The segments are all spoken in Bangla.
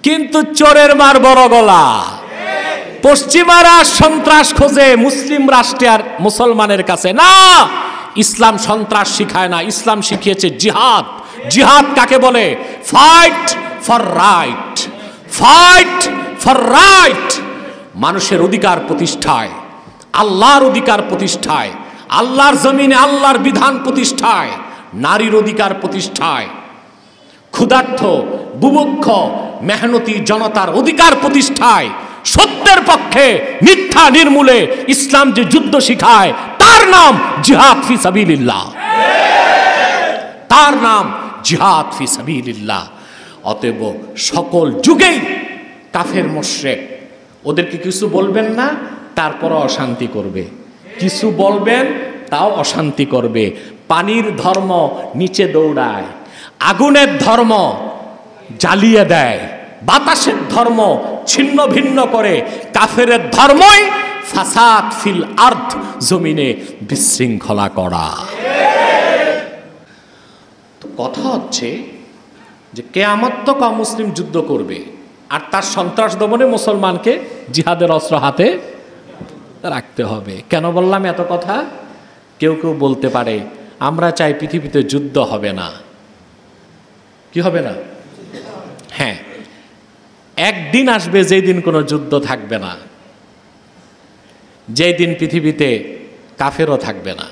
কিন্তু চোরের মার বড় গলা। পশ্চিমারা সন্ত্রাস খোঁজে মুসলিম রাষ্ট্রে আর মুসলমানের কাছে না। ইসলাম সন্ত্রাস শিখায় না, ইসলাম শিখিয়েছে জিহাদ। জিহাদ কাকে বলে? Fight for right, fight for right. মানুষের অধিকার প্রতিষ্ঠায়, আল্লাহর অধিকার প্রতিষ্ঠায়, আল্লাহর জমিনে আল্লাহর বিধান প্রতিষ্ঠায়, নারীর অধিকার প্রতিষ্ঠায়, ক্ষুধার্ত বুভুক্ষ মেহনতি জনতার অধিকার প্রতিষ্ঠায়, সত্যের পক্ষে মিথ্যা নির্মূলে ইসলাম যে যুদ্ধ শিখায় তার নাম জিহাদ ফি সাবিলিল্লাহ, তার নাম জিহাদ ফি সাবিলিল্লাহ। অতএব সকল যুগেই কাফের মুশরিক ওদেরকে কিছু বলবেন না, তারপরও অশান্তি করবে। কিছু বলবেন তাও অশান্তি করবে। পানির ধর্ম নিচে দৌড়ায়, আগুনের ধর্ম জ্বালিয়ে দেয়, বাতাসের ধর্ম ছিন্ন ভিন্ন করে, কাফের ধর্মই ফাসাদ ফিল আরদ, জমিনে বিশৃঙ্খলা করা। তো কথা হচ্ছে যে কিয়ামত তক মুসলিম যুদ্ধ করবে, আর তার সন্ত্রাস দমনে মুসলমানকে জিহাদের অস্ত্র হাতে রাখতে হবে। কেন বললাম এত কথা? কেউ কেউ বলতে পারে আমরা চাই পৃথিবীতে যুদ্ধ হবে না। কি হবে না? হ্যাঁ, একদিন আসবে যেই দিন কোনো যুদ্ধ থাকবে না, যেই দিন পৃথিবীতে কাফেরও থাকবে না।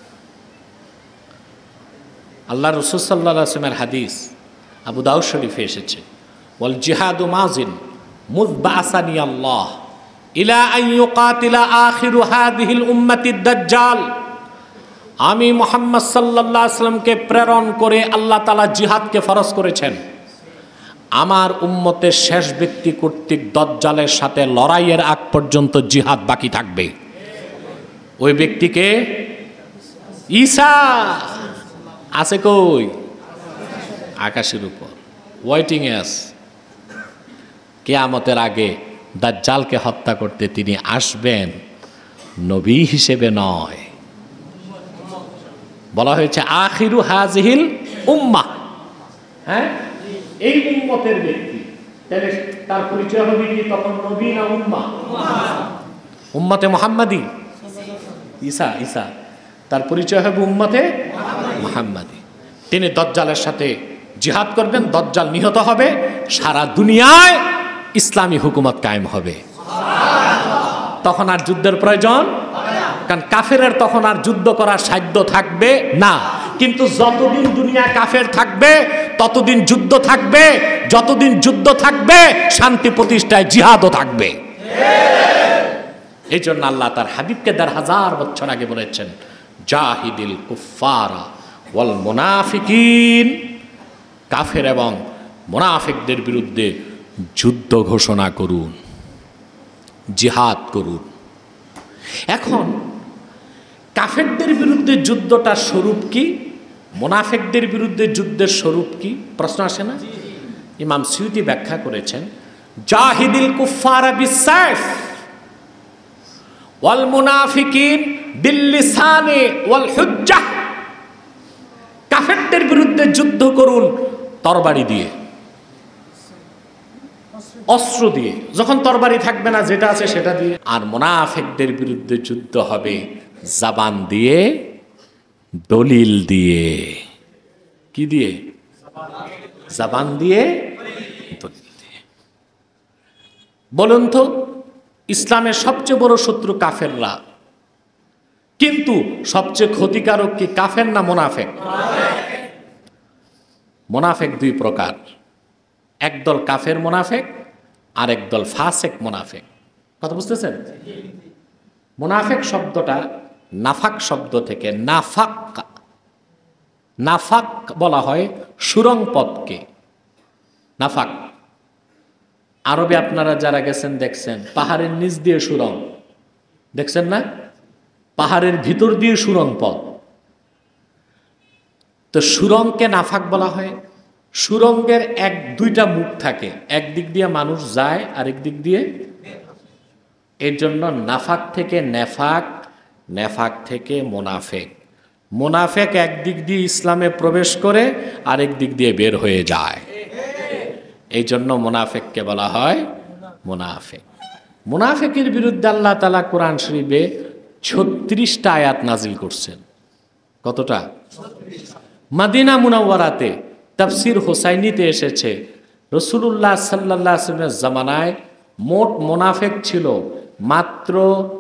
আল্লাহ রাসূল সাল্লাল্লাহু আলাইহি ওয়াসাল্লামের হাদিস আবু দাউদ শরীফে এসেছে, ওয়াল জিহাদু মাজিন মুয বা'সানি আল্লাহ ইলা আন ইউকাতিলা আখিরু হাযিহিল উম্মাতিদ দাজ্জাল। আমি মুহাম্মদ সাল্লাল্লাহু আলাইহি ওয়াসাল্লামকে প্রেরণ করে আল্লাহ তাআলা জিহাদকে ফরজ করেছেন। আমার উম্মতের শেষ ব্যক্তি কর্তৃক দাজ্জালের সাথে লড়াইয়ের আগ পর্যন্ত জিহাদ বাকি থাকবে। ওই ব্যক্তিকে ঈসা আছে কই? আকাশের উপর ওয়েটিং এস। কিয়ামতের আগে দাজ্জালকে হত্যা করতে তিনি আসবেন, নবী হিসেবে নয়। বলা হয়েছে আখিরু হাযিহিল উম্মাহ, হ্যাঁ, এই উম্মতের ব্যক্তি। তাহলে তার পরিচয় হবে কি তখন? নবী না উম্মাহ? উম্মতে মুহাম্মাদি। ঈসা, ঈসা তার পরিচয় হবে উম্মতে মুহাম্মাদি। তিনি দাজ্জালের সাথে জিহাদ করবেন, দাজ্জাল নিহত হবে, সারা দুনিয়ায় ইসলামী হুকুমত কায়েম হবে। তখন আর যুদ্ধের প্রয়োজন, কারণ কাফেরের তখন আর যুদ্ধ করার সাধ্য থাকবে না। কিন্তু যতদিন দুনিয়া কাফের থাকবে ততদিন যুদ্ধ থাকবে, যতদিন যুদ্ধ থাকবে শান্তি প্রতিষ্ঠায় জিহাদও থাকবে। এই জন্য আল্লাহ তার হাবিবকে ১,৫০০ বছর আগে বলেছেন, জাহিদিল কুফারা ওয়াল মুনাফিকিন, কাফের এবং মুনাফিকদের বিরুদ্ধে যুদ্ধ ঘোষণা করুন, জিহাদ করুন। এখন কাফেরদের বিরুদ্ধে যুদ্ধটার স্বরূপ কি, মুনাফিকদের বিরুদ্ধে যুদ্ধের স্বরূপ কি? প্রশ্ন আসে না? ইমাম সুয়ুতি ব্যাখ্যা করেছেন, জাহিদিল কুফারা বিসাইফ ওয়াল মুনাফিকিন বিল লিসানি ওয়াল হুজ্জাহ। কাফেরদের বিরুদ্ধে যুদ্ধ করুন তরবারি দিয়ে, অস্ত্র দিয়ে, যখন তরবারি থাকবে না যেটা আছে সেটা দিয়ে। আর মুনাফিকদের বিরুদ্ধে যুদ্ধ হবে জবান দিয়ে, দলিল দিয়ে। কি দিয়ে? জবান দিয়ে, দলিল দিয়ে। বলুন তো, ইসলামের সবচেয়ে বড় শত্রু কাফেররা, কিন্তু সবচেয়ে ক্ষতিকারক কি কাফের না মুনাফিক? মুনাফিক দুই প্রকার, একদল কাফের মুনাফিক আর একদল ফাসিক মুনাফিক। কথা বুঝতেছেন? মুনাফিক শব্দটা নাফাক শব্দ থেকে, নাফাক, নাফাক বলা হয় সুরং পথকে। নাফাক আরবে আপনারা যারা গেছেন দেখছেন, পাহাড়ের নিচ দিয়ে সুরং, দেখছেন না? পাহাড়ের ভিতর দিয়ে সুরং পথ। তো সুরংকে নাফাক বলা হয়। সুরঙ্গের দুইটা মুখ থাকে, একদিক দিয়ে মানুষ যায় আরেক দিক দিয়ে। এর জন্য নাফাক থেকে নেফাক, নেফাক থেকে মুনাফিক। মুনাফিক একদিক দিয়ে ইসলামে প্রবেশ করে আরেক দিক দিয়ে বের হয়ে যায়। এই জন্য মুনাফিককে বলা হয় মুনাফিক। মুনাফিকের বিরুদ্ধে আল্লাহ তাআলা কোরআন শরীফে 36টা আয়াত নাজিল করছেন। কতটা? মদিনা মুনাওয়ারাতে তাফসির হোসাইনিতে এসেছে রাসূলুল্লাহ সাল্লাল্লাহু আলাইহি ওয়াসাল্লামের জামানায় মোট মুনাফিক ছিল মাত্র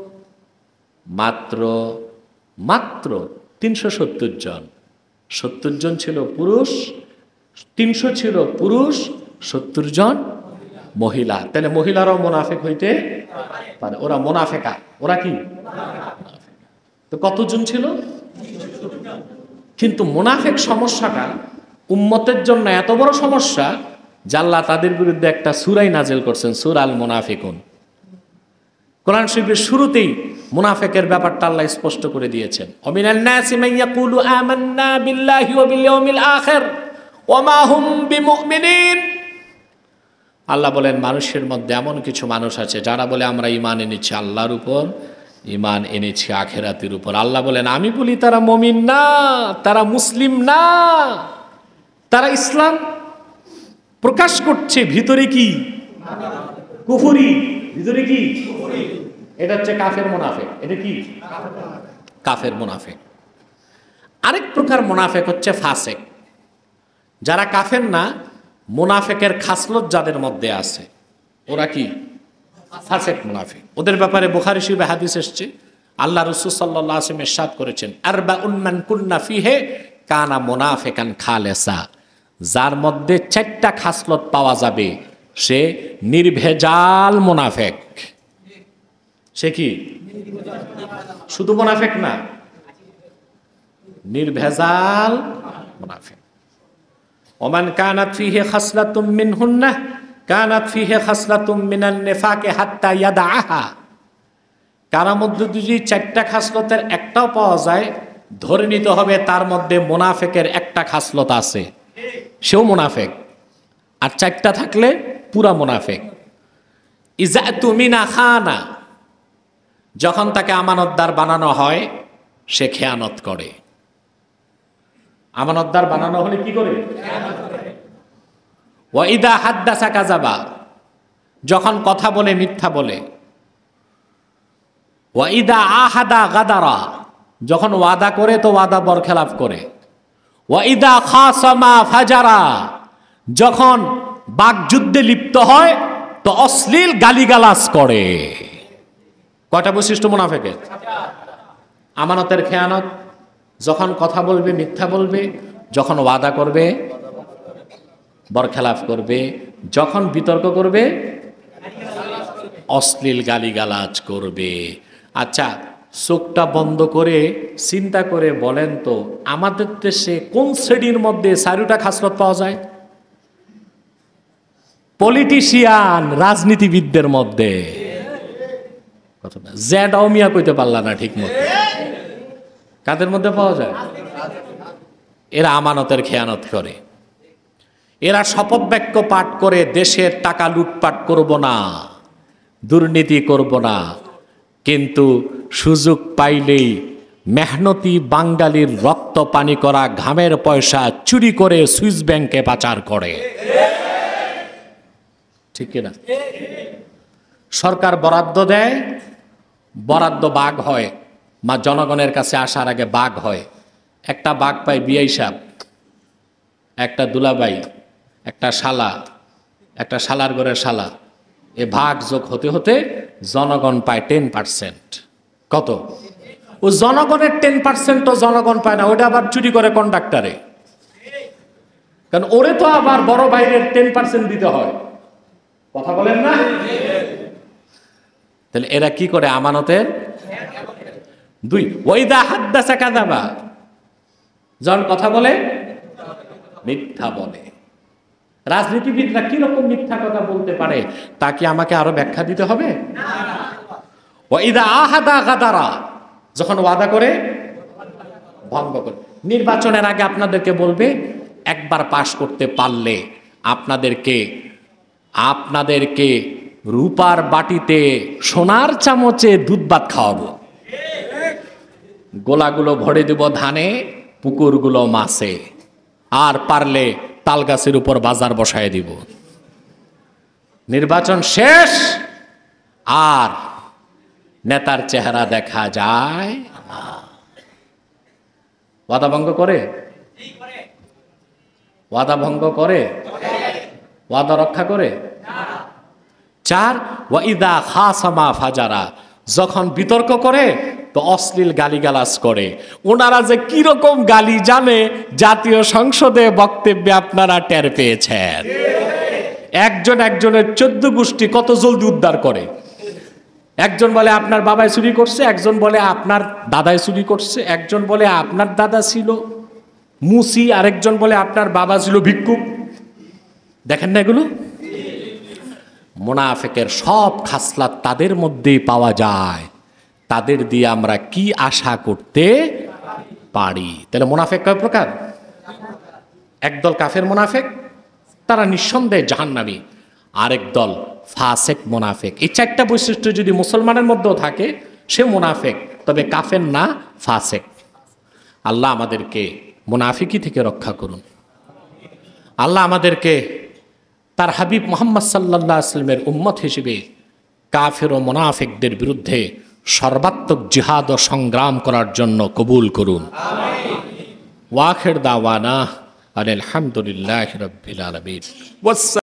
370 জন। 70 জন ছিল পুরুষ, 300 ছিল পুরুষ, 70 জন মহিলা। তাহলে মহিলারাও মুনাফিক হইতে পারে, ওরা মুনাফিকা। ওরা কি? তো কতজন ছিল? কিন্তু মুনাফিক সমস্যাটা উম্মতের জন্য এত বড় সমস্যা যে আল্লাহ তাদের বিরুদ্ধে একটা সূরাই নাজিল করছেন, সূরা আল মুনাফিকুন। কোরআন শরীফের শুরুতেই মুনাফিকের ব্যাপারটা আল্লাহ স্পষ্ট করে দিয়েছেন। ওমিনান নাসি মান ইয়াকুলু আমান্না বিল্লাহি ওয়া বিল ইয়াউমিল আখির ওয়া মা হুম বিমুমিনিন। আল্লাহ বলেন মানুষের মধ্যে এমন কিছু মানুষ আছে যারা বলে আমরা ঈমান এনেছি আল্লাহর উপর, ঈমান এনেছি আখিরাতের উপর। আল্লাহ বলেন আমি বলি তারা মুমিন না, তারা মুসলিম না, তারা ইসলাম প্রকাশ করছে, ভিতরে কি কুফরি, ভিতরে কি কুফরি। এটা হচ্ছে কাফের মুনাফিক। এটা কি? কাফের মুনাফিক। আরেক প্রকার মুনাফিক হচ্ছে ফাসিক। যারা কাফের না, মুনাফিকের খাসলত যাদের মধ্যে আছে ওরা কি? ফাসিক মুনাফিক। ওদের ব্যাপারে বুখারী শরীফে হাদিস এসেছে, আল্লাহ রাসূল সাল্লাল্লাহু আলাইহি ওয়াসাল্লাম ইরশাদ করেছেন আরবাউন মান কুন্না ফিহি কানা মুনাফিকান খালেসা। যার মধ্যে 4টা খাসলত পাওয়া যাবে সে নির্ভেজাল মুনাফিক। সে কি? শুধু মুনাফিক না, নির্ভেজাল মুনাফিক। ওমান কানাত ফিহি খাসলাতুম মিনহুন্না কানাত ফিহি খাসলাতুম মিনান নিফাকি হাত্তা ইয়াদাহা। কার মধ্যে যদি 4টা খাসলতের একটাও পাওয়া যায় ধরে নিতে হবে তার মধ্যে মুনাফিকের একটা খাসলত আছে, সেও মুনাফিক। আর 4টা থাকলে পুরা মুনাফিক। ইজা তুমিনা খানা, যখন তাকে আমানতদার বানানো হয় সে খেয়ানত করে। আমানতদার বানানো হলে কি করে? ওয়া ইদা হাদ্দাসা কাযাবা, যখন কথা বলে মিথ্যা বলে। ওয়া ইদা আহাদা গাদারা, যখন ওয়াদা করে তো ওয়াদা বরখেলাফ করে। ওয়া ইদা খাসামা ফাজারা, যখন বাকযুদ্ধে লিপ্ত হয় তো অশ্লীল গালিগালাজ করে। কয়টা বৈশিষ্ট্য মুনাফিকের? আমানতের খেয়ানত, যখন কথা বলবে মিথ্যা বলবে, যখন ওয়াদা করবে বরখেলাফ করবে, যখন বিতর্ক করবে অশ্লীল গালিগালাজ করবে। আচ্ছা, চোখটা বন্ধ করে চিন্তা করে বলেন তো আমাদের দেশে কোন শ্রেণীর মধ্যে 4টা খাসলত পাওয়া যায়? পলিটিশিয়ান, রাজনীতিবিদদের মধ্যে। জেডাও মিয়া কইতে পারলা না ঠিক মতো। কাদের মধ্যে পাওয়া যায়? এরা আমানতের খেয়ানত করে। এরা শপথ বাক্য পাঠ করে দেশের টাকা লুটপাট করব না, দুর্নীতি করব না, কিন্তু সুযোগ পাইলেই মেহনতি বাঙালির রক্ত পানি করা ঘামের পয়সা চুরি করে সুইস ব্যাংকে পাচার করে। ঠিক কিনা? সরকার বরাদ্দ দেয়, বরাদ্দ বাঘ হয়, মা জনগণের কাছে আসার আগে বাঘ হয়। একটা বাঘ পায় বিআই সাহেব, একটা দুলাবাই, একটা শালা, একটা শালার ঘরের শালা। এ ভাগ যোগ হতে হতে জনগণ পায় 10%। কত? ও জনগণের 10% জনগণ পায় না, ওটা আবার চুরি করে কন্ডাক্টরে। কারণ ওরে তো আবার বড় ভাইয়ের 10% দিতে হয়। কথা বলেন না? তাহলে এরা কি করে? আমানতের 2। ওয়াইদা হাদ্দাসা কাযাবা, যখন কথা বলে মিথ্যা বলে। রাজনীতিবিদরা কি রকম মিথ্যা কথা বলতে পারে তা কি আমাকে আরো ব্যাখ্যা দিতে হবে? ওয়াইদা আহাদা গাদারা, যখন ওয়াদা করে ভঙ্গ করে। নির্বাচনের আগে আপনাদেরকে বলবে একবার পাশ করতে পারলে আপনাদেরকে রূপার বাটিতে সোনার চামচে দুধ ভাত খাওয়াবো, গোলাগুলো ভরে দেব ধানে, পুকুরগুলো মাছে, আর পারলে তাল গাছের উপর বাজার বসায় দিব। নির্বাচন শেষ আর নেতার চেহারা দেখা যায় না। ওয়াদা ভঙ্গ করে, ওয়াদা ভঙ্গ করে, ওয়াদা রক্ষা করে। 4 ওয়াইদা খাসামা ফাজারা, যখন বিতর্ক করে তো অশ্লীল গালিগালাজ করে। ওনারা যে কিরকম গালি জানে জাতীয় সংসদে বক্তব্যে আপনারা টের পেয়েছেন। একজন একজনের 14 গোষ্ঠী কত জলদি উদ্ধার করে। একজন বলে আপনার বাবাই চুরি করছে, একজন বলে আপনার দাদাই চুরি করছে, একজন বলে আপনার দাদা ছিল মুসি, আরেকজন বলে আপনার বাবা ছিল ভিক্ষুক। দেখেন না এগুলো? মুনাফিকের সব খাসলাত তাদের মধ্যেই পাওয়া যায়। তাদের দিয়ে আমরা কি আশা করতে পারি? তাহলে মুনাফিক কয় প্রকার? একদল কাফের মুনাফিক, তারা নিঃসন্দেহে জাহান্নামী। আরেক দল ফাসেক মুনাফিক। এই 4টা বৈশিষ্ট্য যদি মুসলমানের মধ্যেও থাকে সে মুনাফিক, তবে কাফের না, ফাসেক। আল্লাহ আমাদেরকে মুনাফিকি থেকে রক্ষা করুন। আল্লাহ আমাদেরকে তার হাবিব মুহাম্মদ সাল্লাল্লাহু আলাইহি ওয়াসাল্লামের উম্মত হিসেবে কাফের ও মুনাফিকদের বিরুদ্ধে সর্বাত্মক জিহাদ ও সংগ্রাম করার জন্য কবুল করুন। আমিন। ওয়াখির দাওয়ানা আলহামদুলিল্লাহি রাব্বিল আলামিন।